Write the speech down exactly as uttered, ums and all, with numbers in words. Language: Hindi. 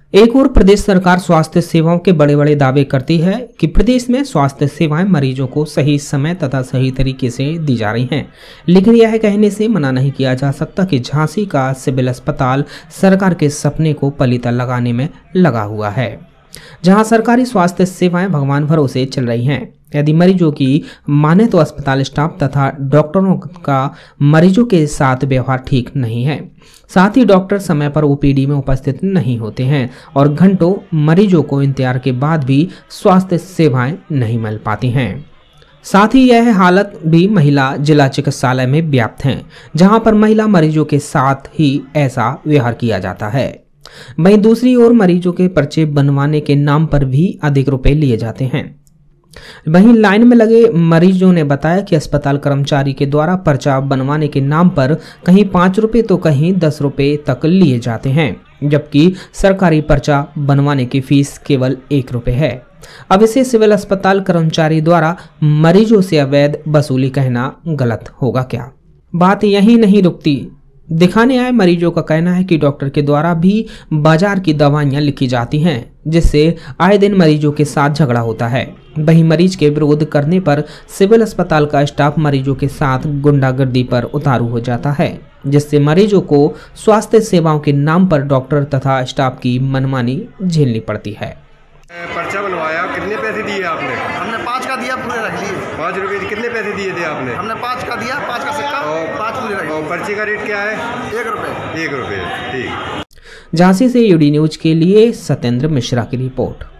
एक और प्रदेश सरकार स्वास्थ्य सेवाओं के बड़े बड़े दावे करती है कि प्रदेश में स्वास्थ्य सेवाएं मरीजों को सही समय तथा सही तरीके से दी जा रही हैं, लेकिन यह कहने से मना नहीं किया जा सकता कि झांसी का सिविल अस्पताल सरकार के सपने को पलीता लगाने में लगा हुआ है, जहां सरकारी स्वास्थ्य सेवाएं भगवान भरोसे चल रही हैं। यदि मरीजों की माने तो अस्पताल स्टाफ तथा डॉक्टरों का मरीजों के साथ व्यवहार ठीक नहीं है। साथ ही डॉक्टर समय पर ओपीडी में उपस्थित नहीं होते हैं और घंटों मरीजों को इंतजार के बाद भी स्वास्थ्य सेवाएं नहीं मिल पाती हैं। साथ ही यह हालत भी महिला जिला चिकित्सालय में व्याप्त है, जहां पर महिला मरीजों के साथ ही ऐसा व्यवहार किया जाता है। वहीं दूसरी ओर मरीजों के पर्चे बनवाने के नाम पर भी अधिक रुपए लिए जाते हैं। वहीं लाइन में लगे मरीजों ने बताया कि अस्पताल कर्मचारी के द्वारा पर्चा बनवाने के नाम पर कहीं पाँच रुपए तो कहीं दस रुपए तक लिए जाते हैं, जबकि सरकारी पर्चा बनवाने की फीस केवल एक रुपए है। अब इसे सिविल अस्पताल कर्मचारी द्वारा मरीजों से अवैध वसूली कहना गलत होगा क्या? बात यही नहीं रुकती। दिखाने आए मरीजों का कहना है कि डॉक्टर के द्वारा भी बाजार की दवाइयां लिखी जाती हैं, जिससे आए दिन मरीजों के साथ झगड़ा होता है। वहीं मरीज के विरोध करने पर सिविल अस्पताल का स्टाफ मरीजों के साथ गुंडागर्दी पर उतारू हो जाता है, जिससे मरीजों को स्वास्थ्य सेवाओं के नाम पर डॉक्टर तथा स्टाफ की मनमानी झेलनी पड़ती है। पर्चा बनवाया, कितने पैसे दिए आपने? हमने पाँच का दिया, पूरे रख लिए। पाँच रुपए कितने पैसे दिए थे आपने? हमने पाँच का दिया, पाँच का सिक्का और पाँच पूरे रख लिए। और पर्चे का रेट क्या है? एक रुपए। एक रुपए, ठीक। झांसी से यूडी न्यूज के लिए सत्येंद्र मिश्रा की रिपोर्ट।